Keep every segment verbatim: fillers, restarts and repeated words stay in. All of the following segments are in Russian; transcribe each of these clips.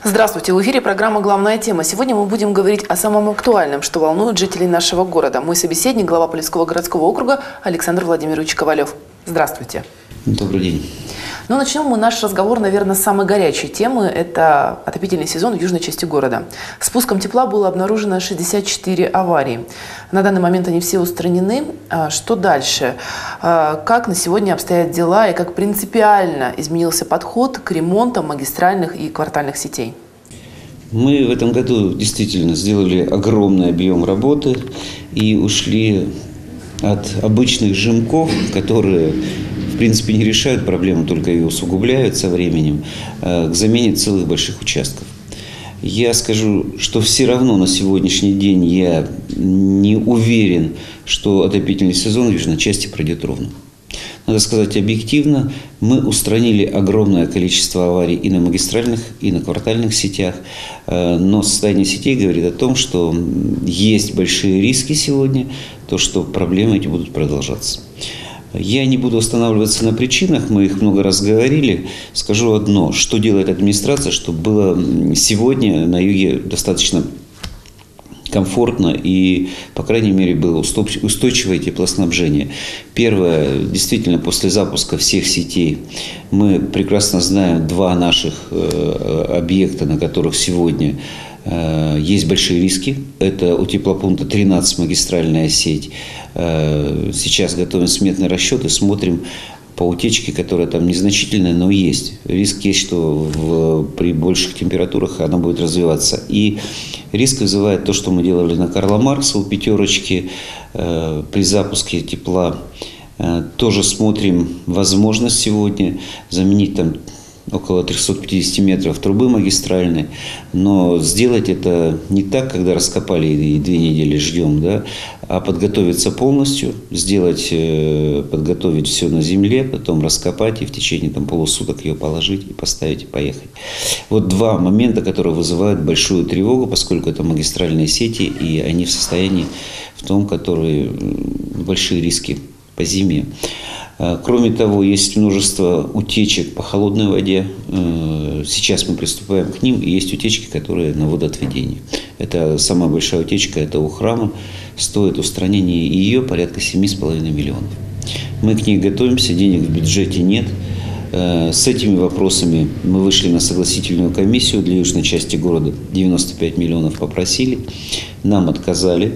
Здравствуйте, в эфире программа «Главная тема». Сегодня мы будем говорить о самом актуальном, что волнует жителей нашего города. Мой собеседник, глава Полесского городского округа Александр Владимирович Ковалев. Здравствуйте. Добрый день. Ну, начнем мы наш разговор, наверное, с самой горячей темы. Это отопительный сезон в южной части города. С пуском тепла было обнаружено шестьдесят четыре аварии. На данный момент они все устранены. Что дальше? Как на сегодня обстоят дела и как принципиально изменился подход к ремонтам магистральных и квартальных сетей? Мы в этом году действительно сделали огромный объем работы и ушли от обычных жимков, которые в принципе не решают проблему, только ее усугубляют со временем, к замене целых больших участков. Я скажу, что все равно на сегодняшний день я не уверен, что отопительный сезон в южной части пройдет ровно. Надо сказать объективно, мы устранили огромное количество аварий и на магистральных, и на квартальных сетях, но состояние сетей говорит о том, что есть большие риски сегодня, то, что проблемы эти будут продолжаться. Я не буду останавливаться на причинах, мы их много раз говорили. Скажу одно, что делает администрация, чтобы было сегодня на юге достаточно комфортно и, по крайней мере, было устойчивое теплоснабжение. Первое, действительно, после запуска всех сетей мы прекрасно знаем два наших объекта, на которых сегодня есть большие риски. Это у теплопункта тринадцать магистральная сеть. Сейчас готовим сметный расчет и смотрим по утечке, которая там незначительная, но есть. Риск есть, что в, при больших температурах она будет развиваться. И риск вызывает то, что мы делали на Карла Маркса у пятерочки э, при запуске тепла. Э, тоже смотрим возможность сегодня заменить там около трёхсот пятидесяти метров трубы магистральной, но сделать это не так, когда раскопали и две недели ждем, да, а подготовиться полностью, сделать, подготовить все на земле, потом раскопать и в течение там, полусуток ее положить и поставить и поехать. Вот два момента, которые вызывают большую тревогу, поскольку это магистральные сети, и они в состоянии в том, которые большие риски по зиме. Кроме того, есть множество утечек по холодной воде. Сейчас мы приступаем к ним, и есть утечки, которые на водоотведении. Это самая большая утечка, это у храма. Стоит устранение ее порядка семи с половиной миллионов. Мы к ней готовимся, денег в бюджете нет. С этими вопросами мы вышли на согласительную комиссию для южной части города. девяносто пять миллионов попросили, нам отказали.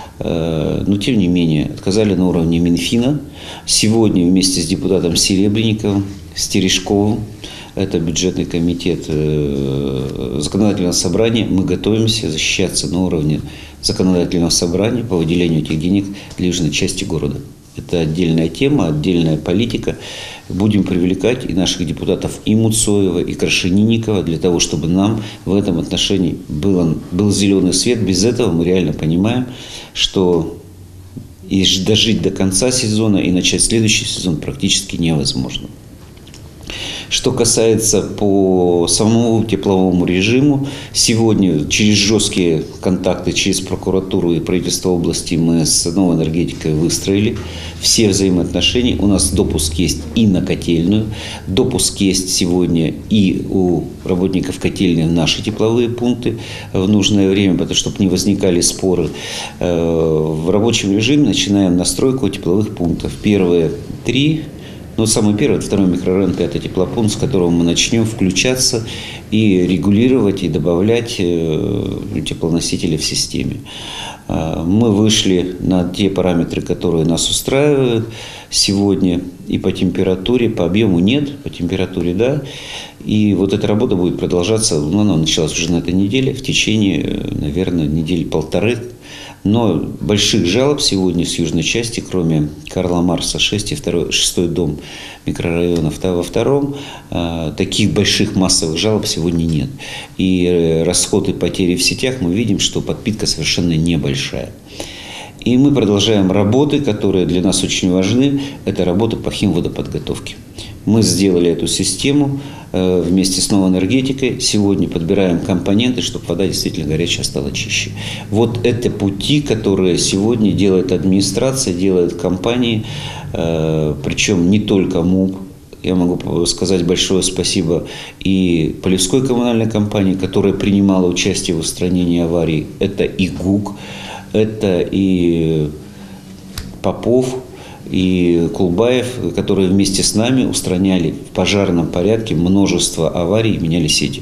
Но, тем не менее, отказали на уровне Минфина. Сегодня вместе с депутатом Серебренниковым, с Терешковым, это бюджетный комитет законодательного собрания, мы готовимся защищаться на уровне законодательного собрания по выделению этих денег для южной части города. Это отдельная тема, отдельная политика. Будем привлекать и наших депутатов и Муцоева, и Крашенинникова для того, чтобы нам в этом отношении было, был зеленый свет. Без этого мы реально понимаем, что и дожить до конца сезона и начать следующий сезон практически невозможно. Что касается по самому тепловому режиму, сегодня через жесткие контакты, через прокуратуру и правительство области мы с новой энергетикой выстроили все взаимоотношения. У нас допуск есть и на котельную, допуск есть сегодня и у работников котельни в наши тепловые пункты в нужное время, потому чтобы не возникали споры. В рабочем режиме начинаем настройку тепловых пунктов. Первые три. Но самый первый, второй микрорайон, это теплопункт, с которого мы начнем включаться и регулировать, и добавлять теплоносители в системе. Мы вышли на те параметры, которые нас устраивают сегодня и по температуре, по объему нет, по температуре да. И вот эта работа будет продолжаться, ну, она началась уже на этой неделе, в течение, наверное, недели полторы. Но больших жалоб сегодня с южной части, кроме Карла Маркса шесть и второй, шестой дом микрорайона во втором, таких больших массовых жалоб сегодня нет. И расход и потери в сетях мы видим, что подпитка совершенно небольшая. И мы продолжаем работы, которые для нас очень важны. Это работа по химводоподготовке. Мы сделали эту систему э, вместе с новой энергетикой. Сегодня подбираем компоненты, чтобы вода действительно горячая стала чище. Вот это пути, которые сегодня делает администрация, делают компании, э, причем не только МУП, я могу сказать большое спасибо и Полевской коммунальной компании, которая принимала участие в устранении аварий. Это и ГУК, это и Попов, и Кулбаев, которые вместе с нами устраняли в пожарном порядке множество аварий и меняли сети.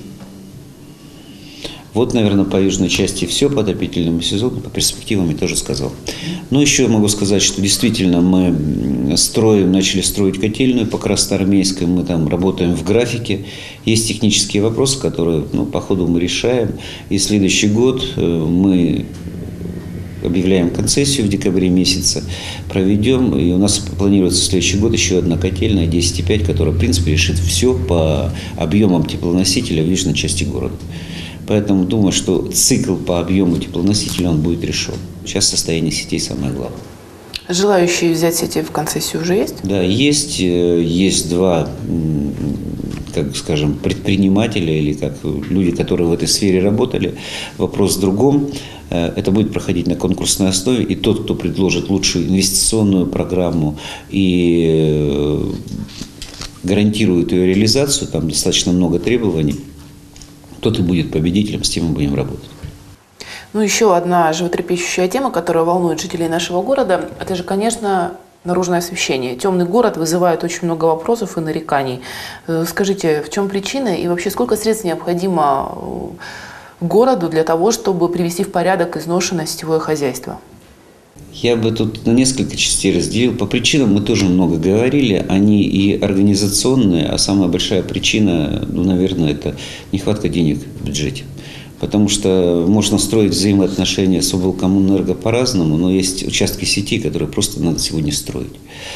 Вот, наверное, по южной части все по отопительному сезону, по перспективам я тоже сказал. Но еще могу сказать, что действительно мы строим, начали строить котельную по Красноармейской, мы там работаем в графике. Есть технические вопросы, которые, ну, по ходу мы решаем. И следующий год мы объявляем концессию в декабре месяце, проведем, и у нас планируется в следующий год еще одна котельная десять и пять, которая, в принципе, решит все по объемам теплоносителя в южной части города. Поэтому думаю, что цикл по объему теплоносителя он будет решен. Сейчас состояние сетей самое главное. Желающие взять сети в концессию уже есть? Да, есть. Есть два, как скажем, предпринимателя или как люди, которые в этой сфере работали. Вопрос в другом. Это будет проходить на конкурсной основе. И тот, кто предложит лучшую инвестиционную программу и гарантирует ее реализацию, там достаточно много требований, тот и будет победителем, с тем мы будем работать. Ну, еще одна животрепещущая тема, которая волнует жителей нашего города, это же, конечно, наружное освещение. Темный город вызывает очень много вопросов и нареканий. Скажите, в чем причина и вообще сколько средств необходимо городу для того, чтобы привести в порядок изношенное сетевое хозяйство? Я бы тут на несколько частей разделил. По причинам мы тоже много говорили. Они и организационные, а самая большая причина, ну, наверное, это нехватка денег в бюджете. Потому что можно строить взаимоотношения с облкомэнерго по-разному, но есть участки сети, которые просто надо сегодня строить.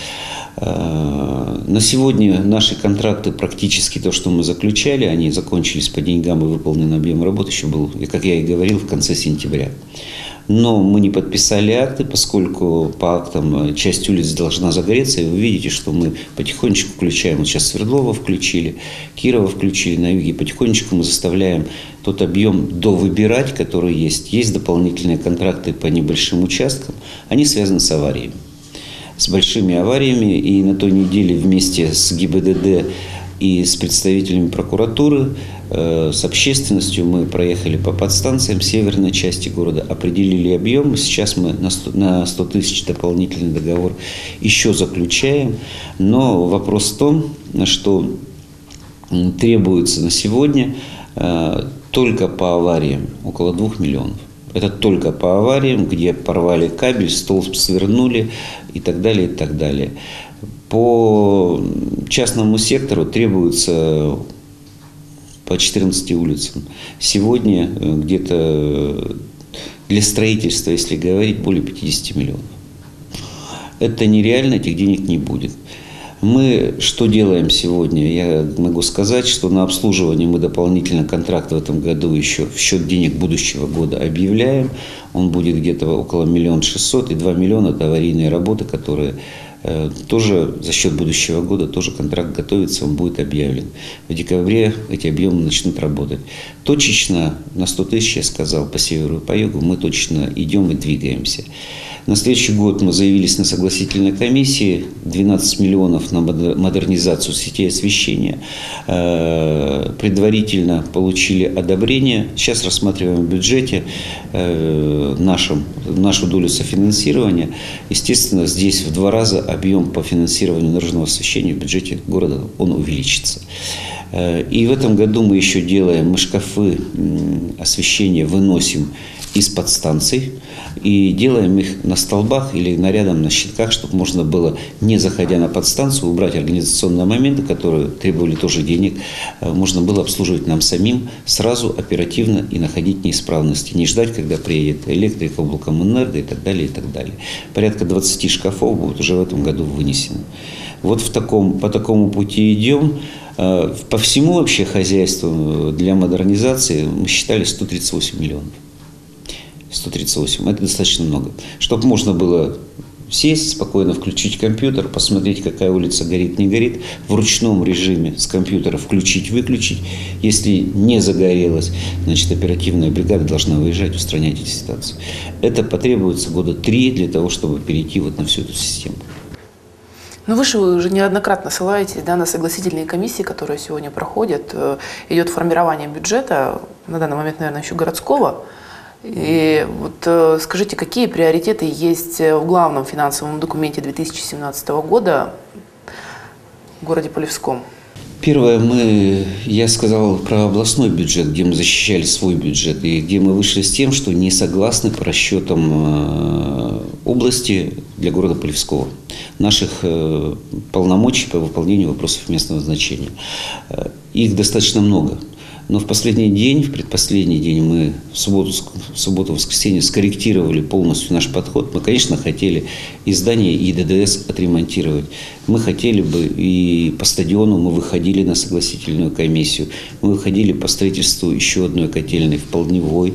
На сегодня наши контракты, практически то, что мы заключали, они закончились по деньгам и выполненный объем работы еще был, как я и говорил, в конце сентября. Но мы не подписали акты, поскольку по актам часть улиц должна загореться. И вы видите, что мы потихонечку включаем. Вот сейчас Свердлова включили, Кирова включили на юге. Потихонечку мы заставляем тот объем довыбирать, который есть. Есть дополнительные контракты по небольшим участкам. Они связаны с авариями. С большими авариями. И на той неделе вместе с ГИБДД и с представителями прокуратуры, э, с общественностью мы проехали по подстанциям северной части города, определили объем. Сейчас мы на сто, на сто тысяч дополнительный договор еще заключаем. Но вопрос в том, что требуется на сегодня э, только по авариям около двух миллионов. Это только по авариям, где порвали кабель, столб свернули и так далее, и так далее. По частному сектору требуется по четырнадцати улицам. Сегодня где-то для строительства, если говорить, более пятидесяти миллионов. Это нереально, этих денег не будет. Мы что делаем сегодня? Я могу сказать, что на обслуживание мы дополнительно контракт в этом году еще в счет денег будущего года объявляем. Он будет где-то около миллиона шестисот, и два миллиона – это аварийные работы, которые тоже за счет будущего года, тоже контракт готовится, он будет объявлен. В декабре эти объемы начнут работать. Точечно на сто тысяч, я сказал, по северу и по югу, мы точно идем и двигаемся. На следующий год мы заявились на согласительной комиссии, двенадцать миллионов на модернизацию сетей освещения. Предварительно получили одобрение. Сейчас рассматриваем в бюджете нашем, нашу долю софинансирования. Естественно, здесь в два раза объем по финансированию наружного освещения в бюджете города он увеличится. И в этом году мы еще делаем, мы шкафы освещения выносим из подстанций и делаем их на столбах или на рядом на щитках, чтобы можно было, не заходя на подстанцию, убрать организационные моменты, которые требовали тоже денег, можно было обслуживать нам самим сразу, оперативно и находить неисправности, не ждать, когда приедет электрик, облкомэнерго и так далее, и так далее. Порядка двадцати шкафов будут уже в этом году вынесены. Вот в таком, по такому пути идем. По всему вообще хозяйству для модернизации мы считали сто тридцать восемь миллионов. сто тридцать восемь. Это достаточно много. Чтобы можно было сесть, спокойно включить компьютер, посмотреть, какая улица горит, не горит, в ручном режиме с компьютера включить-выключить. Если не загорелось, значит, оперативная бригада должна выезжать, устранять эти ситуации. Это потребуется года три для того, чтобы перейти вот на всю эту систему. Ну, вы же уже неоднократно ссылаетесь, да, на согласительные комиссии, которые сегодня проходят. Идет формирование бюджета, на данный момент, наверное, еще городского. И вот скажите, какие приоритеты есть в главном финансовом документе две тысячи семнадцатого года в городе Полевском? Первое, мы, я сказал про областной бюджет, где мы защищали свой бюджет, и где мы вышли с тем, что не согласны по расчетам области для города Полевского, наших полномочий по выполнению вопросов местного значения. Их достаточно много. Но в последний день, в предпоследний день мы в субботу, в субботу, воскресенье скорректировали полностью наш подход. Мы, конечно, хотели и здание, и ДДС отремонтировать. Мы хотели бы и по стадиону мы выходили на согласительную комиссию. Мы выходили по строительству еще одной котельной в Полдневой,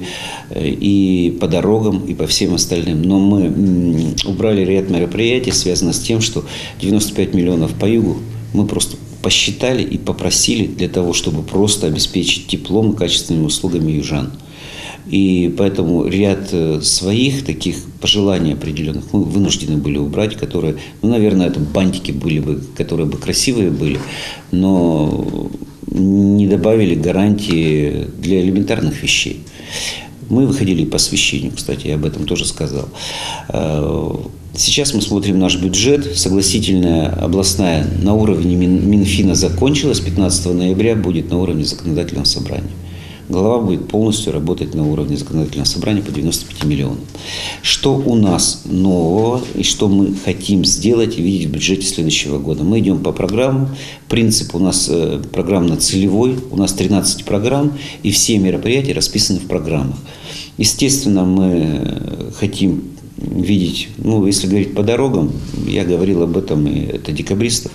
и по дорогам, и по всем остальным. Но мы убрали ряд мероприятий, связанных с тем, что девяносто пять миллионов по югу мы просто посчитали и попросили для того, чтобы просто обеспечить теплом и качественными услугами южан. И поэтому ряд своих таких пожеланий определенных мы вынуждены были убрать, которые, ну, наверное, это бантики были бы, которые бы красивые были, но не добавили гарантии для элементарных вещей. Мы выходили по освещению, кстати, я об этом тоже сказал. Сейчас мы смотрим наш бюджет. Согласительная областная на уровне Минфина закончилась. пятнадцатого ноября будет на уровне законодательного собрания. Глава будет полностью работать на уровне законодательного собрания по девяноста пяти миллионам. Что у нас нового и что мы хотим сделать и видеть в бюджете следующего года? Мы идем по программам. Принцип у нас программно-целевой. У нас тринадцать программ, и все мероприятия расписаны в программах. Естественно, мы хотим видеть, ну, если говорить по дорогам, я говорил об этом, и это декабристов.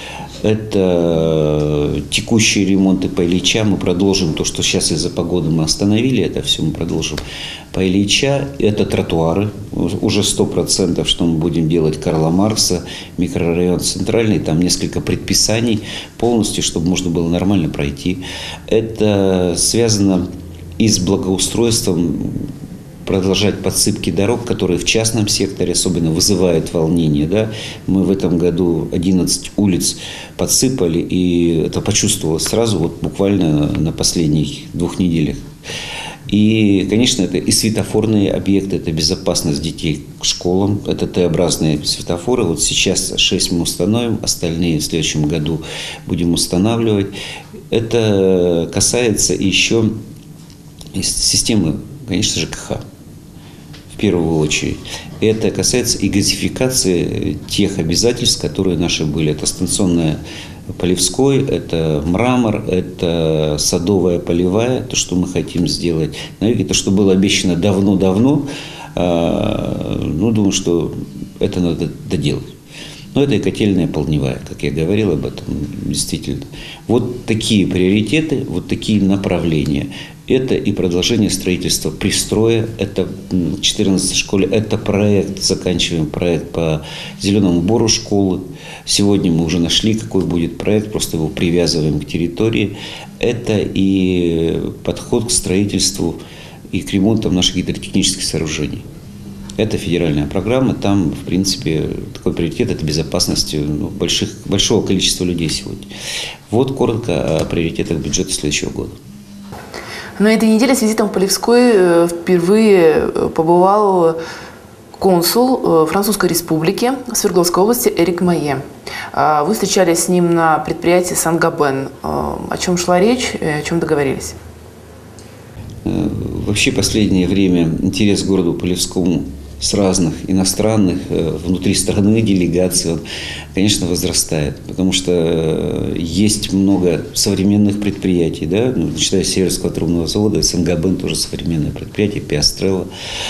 Это текущие ремонты по Ильича. Мы продолжим то, что сейчас из-за погоды мы остановили. Это все мы продолжим по Ильича. Это тротуары. Уже сто процентов, что мы будем делать Карла Маркса, микрорайон Центральный. Там несколько предписаний полностью, чтобы можно было нормально пройти. Это связано и с благоустройством, продолжать подсыпки дорог, которые в частном секторе особенно вызывают волнение. Да? Мы в этом году одиннадцать улиц подсыпали, и это почувствовалось сразу, вот буквально на последних двух неделях. И, конечно, это и светофорные объекты, это безопасность детей к школам, это Т-образные светофоры. Вот сейчас шесть мы установим, остальные в следующем году будем устанавливать. Это касается еще системы, конечно, ЖКХ. В первую очередь. Это касается и газификации тех обязательств, которые наши были. Это станционная Полевской, это мрамор, это садовая полевая, то, что мы хотим сделать. Это, что было обещано давно-давно, ну, думаю, что это надо доделать. Но это и котельная Полдневая, как я говорил об этом, действительно. Вот такие приоритеты, вот такие направления. Это и продолжение строительства пристроя, это в четырнадцатой школе, это проект, заканчиваем проект по зеленому бору школы. Сегодня мы уже нашли, какой будет проект, просто его привязываем к территории. Это и подход к строительству и к ремонту наших гидротехнических сооружений. Это федеральная программа, там, в принципе, такой приоритет – это безопасность, ну, больших, большого количества людей сегодня. Вот коротко о приоритетах бюджета следующего года. На этой неделе с визитом в Полевской впервые побывал консул Французской Республики Свердловской области Эрик Майе. Вы встречались с ним на предприятии Сан-Габен. О чем шла речь и о чем договорились? Вообще, последнее время интерес к городу Полевскому с разных иностранных, внутри страны делегаций, он, конечно, возрастает. Потому что есть много современных предприятий, да, ну, начиная с Северского трубного завода, Сан-Габен тоже современное предприятие, Пиастрелла.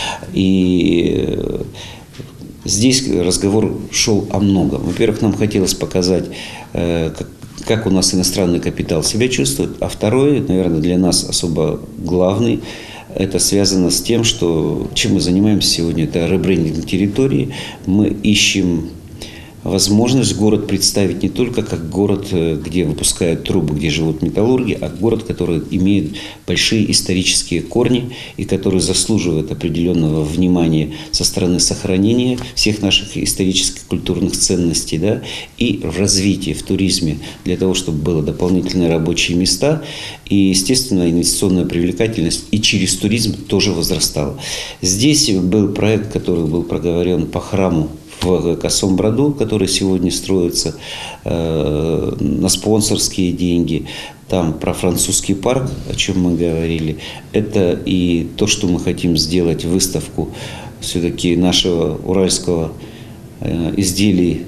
И здесь разговор шел о многом. Во-первых, нам хотелось показать, как как у нас иностранный капитал себя чувствует. А второй, наверное, для нас особо главный, это связано с тем, что чем мы занимаемся сегодня, это ребрендинг территории. Мы ищем возможность город представить не только как город, где выпускают трубы, где живут металлурги, а город, который имеет большие исторические корни и который заслуживает определенного внимания со стороны сохранения всех наших исторических культурных ценностей, да, и в развитии, в туризме, для того, чтобы было дополнительные рабочие места. И, естественно, инвестиционная привлекательность и через туризм тоже возрастала. Здесь был проект, который был проговорен по храму в Косом Броду, который сегодня строится э, на спонсорские деньги. Там про французский парк, о чем мы говорили. Это и то, что мы хотим сделать, выставку все-таки нашего уральского изделий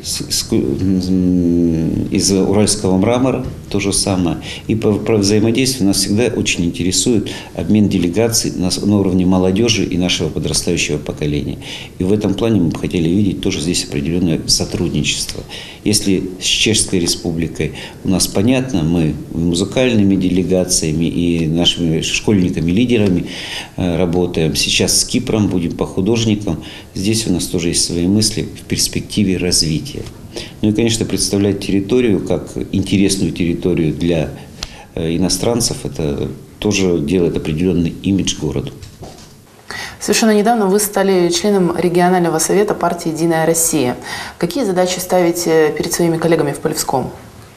из уральского мрамора, то же самое. И по, по взаимодействию нас всегда очень интересует обмен делегаций на, на уровне молодежи и нашего подрастающего поколения. И в этом плане мы бы хотели видеть тоже здесь определенное сотрудничество. Если с Чешской Республикой у нас понятно, мы музыкальными делегациями и нашими школьниками-лидерами работаем. Сейчас с Кипром будем по художникам. Здесь у нас тоже есть свои мысли в перспективе развития. Ну и, конечно, представлять территорию как интересную территорию для иностранцев, это тоже делает определенный имидж городу. Совершенно недавно вы стали членом регионального совета партии «Единая Россия». Какие задачи ставите перед своими коллегами в Полевском?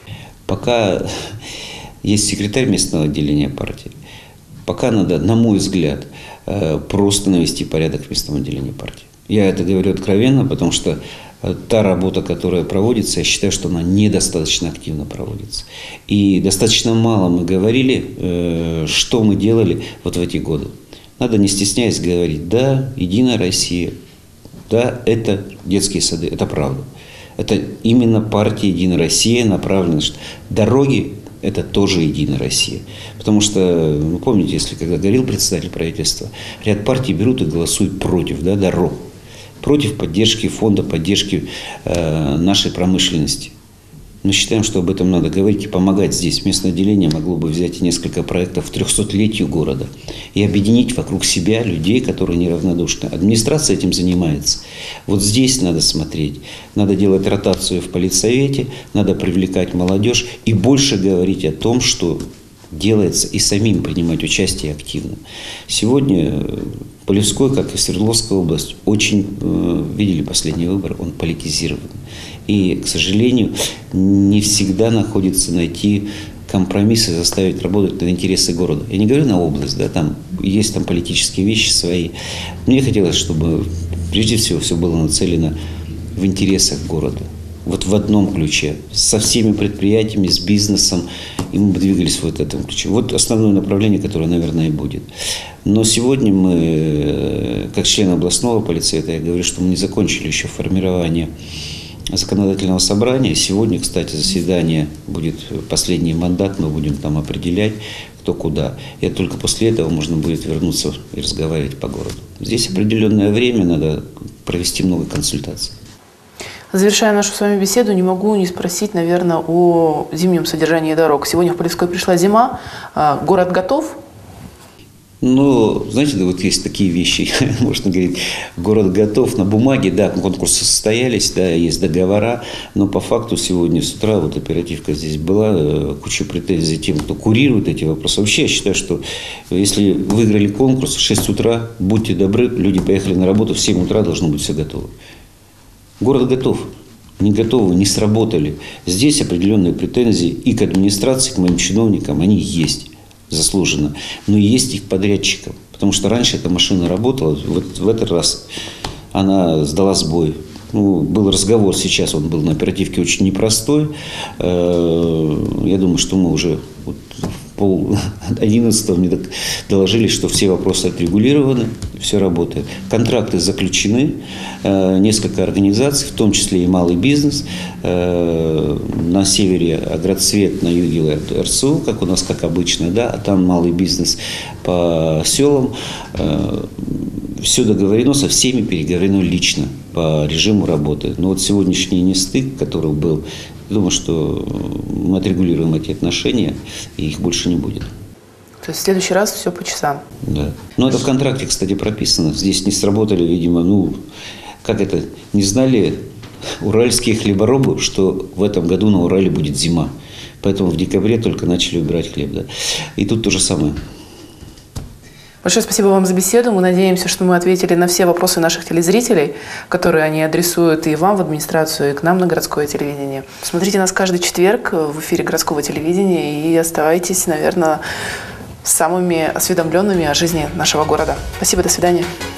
Пока есть секретарь местного отделения партии, пока надо, на мой взгляд, просто навести порядок в местном отделении партии. Я это говорю откровенно, потому что та работа, которая проводится, я считаю, что она недостаточно активно проводится. И достаточно мало мы говорили, что мы делали вот в эти годы. Надо, не стесняясь, говорить: да, Единая Россия, да, это детские сады, это правда. Это именно партия Единая Россия направлена, что дороги – это тоже Единая Россия. Потому что, вы помните, если когда говорил председатель правительства, ряд партий берут и голосуют против, да, дорог, против поддержки фонда, поддержки э, нашей промышленности. Мы считаем, что об этом надо говорить и помогать здесь. Местное отделение могло бы взять несколько проектов в трехсотлетию города и объединить вокруг себя людей, которые неравнодушны. Администрация этим занимается. Вот здесь надо смотреть. Надо делать ротацию в политсовете, надо привлекать молодежь и больше говорить о том, что делается, и самим принимать участие активно. Сегодня Полевской, как и Свердловская область, очень, э, видели последний выбор, он политизирован. И, к сожалению, не всегда находится найти компромиссы, заставить работать на интересы города. Я не говорю на область, да, там есть там политические вещи свои. Мне хотелось, чтобы прежде всего все было нацелено в интересах города. Вот в одном ключе, со всеми предприятиями, с бизнесом, и мы бы двигались в вот этом ключе. Вот основное направление, которое, наверное, и будет. Но сегодня мы, как член областного политсовета, я говорю, что мы не закончили еще формирование законодательного собрания. Сегодня, кстати, заседание будет, последний мандат, мы будем там определять, кто куда. И только после этого можно будет вернуться и разговаривать по городу. Здесь определенное время, надо провести много консультаций. Завершая нашу с вами беседу, не могу не спросить, наверное, о зимнем содержании дорог. Сегодня в Полевской пришла зима. Город готов? Ну, знаете, да, вот есть такие вещи, можно говорить, город готов на бумаге, да, конкурсы состоялись, да, есть договора, но по факту сегодня с утра, вот оперативка здесь была, куча претензий тем, кто курирует эти вопросы. Вообще, я считаю, что если выиграли конкурс в шесть утра, будьте добры, люди поехали на работу, в семь утра должно быть все готово. Город готов. Не готовы, не сработали. Здесь определенные претензии и к администрации, к моим чиновникам, они есть. Заслуженно. Но есть и к подрядчикам. Потому что раньше эта машина работала, вот в этот раз она сдала сбой. Ну, был разговор сейчас, он был на оперативке очень непростой. Я думаю, что мы уже вот пол одиннадцатого мне доложили, что все вопросы отрегулированы, все работает. Контракты заключены, несколько организаций, в том числе и малый бизнес. На севере Агроцвет, на юге РСУ, как у нас, как обычно, да, а там малый бизнес по селам. Все договорено, со всеми переговорено лично по режиму работы. Но вот сегодняшний нестык, который был, я думаю, что мы отрегулируем эти отношения, и их больше не будет. То есть в следующий раз все по часам? Да. Но это в контракте, кстати, прописано. Здесь не сработали, видимо, ну, как это, не знали уральские хлеборобы, что в этом году на Урале будет зима. Поэтому в декабре только начали убирать хлеб. Да. И тут то же самое. Большое спасибо вам за беседу. Мы надеемся, что мы ответили на все вопросы наших телезрителей, которые они адресуют и вам в администрацию, и к нам на городское телевидение. Смотрите нас каждый четверг в эфире городского телевидения и оставайтесь, наверное, самыми осведомленными о жизни нашего города. Спасибо, до свидания.